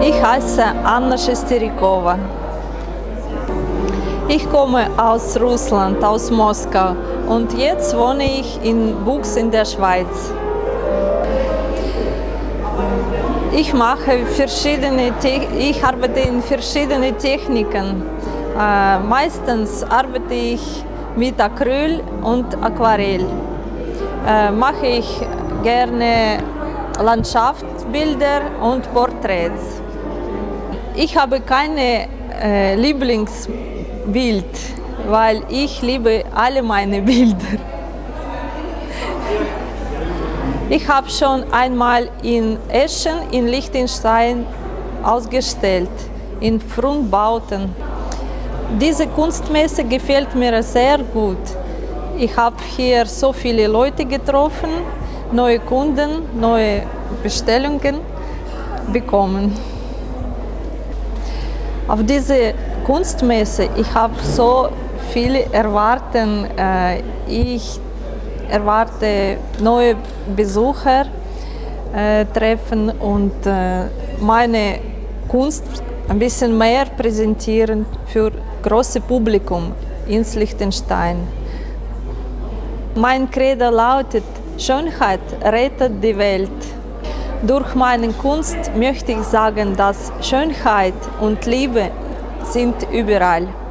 Ich heiße Anna Shesterikova. Ich komme aus Russland, aus Moskau, und jetzt wohne ich in Buchs in der Schweiz. Ich arbeite in verschiedenen Techniken. Meistens arbeite ich mit Acryl und Aquarell. Mache ich gerne Landschaftsbilder und Porträts. Ich habe keine Lieblingsbild, weil ich liebe alle meine Bilder. Ich habe schon einmal in Eschen in Liechtenstein ausgestellt, in Fundbauten. Diese Kunstmesse gefällt mir sehr gut. Ich habe hier so viele Leute getroffen, neue Kunden, neue Bestellungen bekommen. Auf diese Kunstmesse, ich habe so viele erwarten. Ich erwarte neue Besucher treffen und meine Kunst ein bisschen mehr präsentieren für große Publikum in Liechtenstein. Mein Credo lautet: Schönheit rettet die Welt. Durch meine Kunst möchte ich sagen, dass Schönheit und Liebe sind überall.